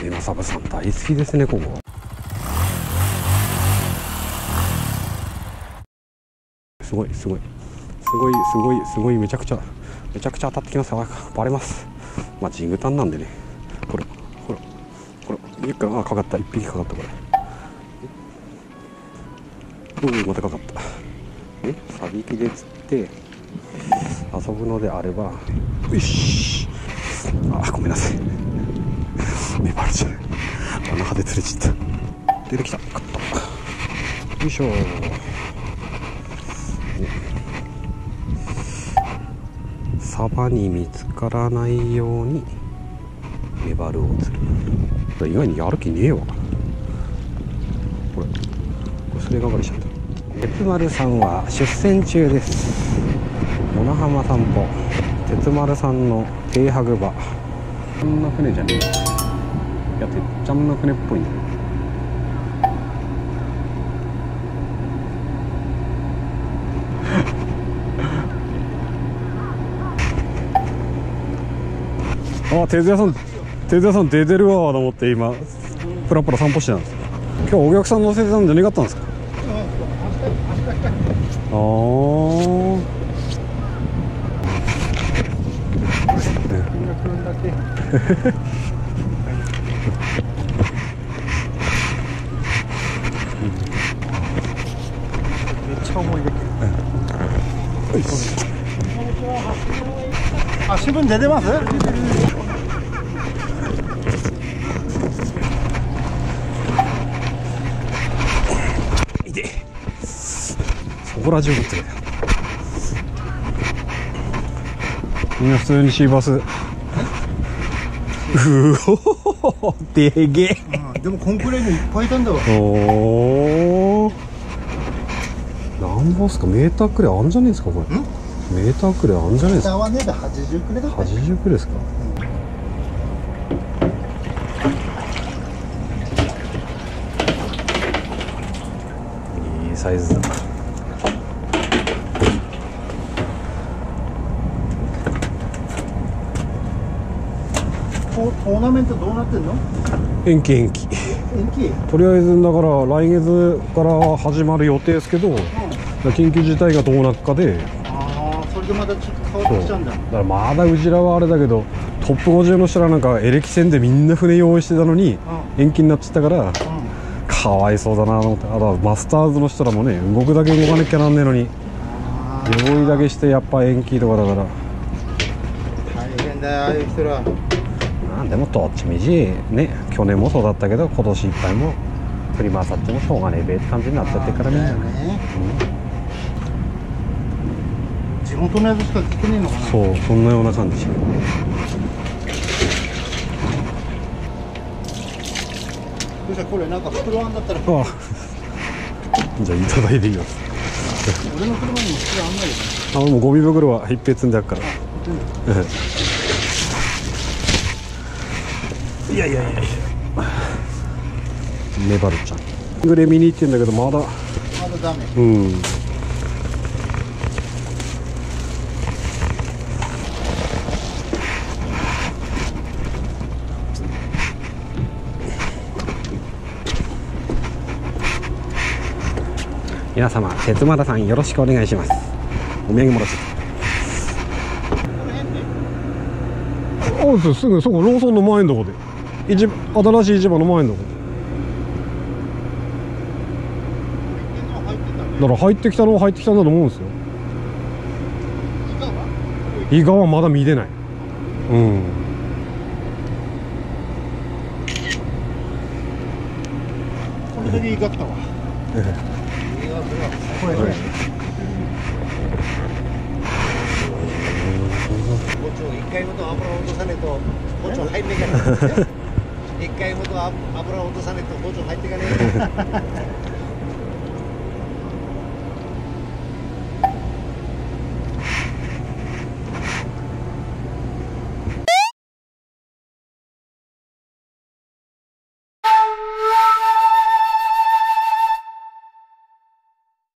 レナサブさん大好きですねここ。すごいすごいすごいすごいすごい、めちゃくちゃ当たってきますよ。バレます。まあジングタンなんでね。これ10回、かかった、1匹かかった。これまたかかったね。サビキで釣って遊ぶのであれば、よし、ごめんなさい、メバルちゃん穴派で釣れちゃった。出てきた、勝った。よいしょ、サバに見つからないようにメバルを釣る。意外にやる気ねえわ。これそれがばりしちゃった。鉄丸さんは出船中です。小名浜散歩。鉄丸さんの停泊場。こんな船じゃねえ。いや、てっちゃんの船っぽいんだよ。鉄屋さん出てるわと思って今プラプラ散歩してたんです。今日お客さん乗せてたんじゃねかったんですか。 めっちゃ思い出。新聞出てます？ 痛い。そこら中ぶってる。みんな普通にシーバス。うお、でげえ。 でもコンクレールいっぱいいたんだわ。 おお。なんぼっすか、メーターくらいあんじゃねえですかこれ。メーターくらいあんじゃねえですか。 はね、80くらいだった。 80くらいですか。いいサイズだ。 トーナメントどうなってんの？ 延期。 延期？ とりあえずだから来月から始まる予定ですけど、緊急事態がどうなるかで。 それでまたちょっと変わってきちゃうんだ。 だからまだうちらはあれだけど、トップ50の人らなんかエレキ戦でみんな船用意してたのに延期になっちゃったから、かわいそうだなと思って。あとはマスターズの人らもね、動くだけ動かなきゃなんねえのに用意だけしてやっぱ延期とかだから大変だよ、ああいう人ら。 でもどっちみちね、去年もそうだったけど今年いっぱいも振り回さってもしょうがねえべって感じになっちゃってからみんなね。 地元のやつしか来てねえのかな。 そう、そんなような感じ。 じゃあこれなんか袋あんだったら。 じゃあいただいていきます。 俺の車にも袋あんないよね。 もうゴミ袋は一平積んであるから。いやメバルちゃんグレ見に行ってんだけどまだダメ。 皆様、鉄丸さんよろしくお願いします。お土産もらって。すぐそこローソンの前のとこで、新しい市場の前のとこだから入ってきたんだと思うんですよ。イガはまだ見てない。 これでイガ来たわ。これ一回ごと油を落とさねえと包丁入んねえから。一回ごと油を落とさねえと包丁入っていかねえから。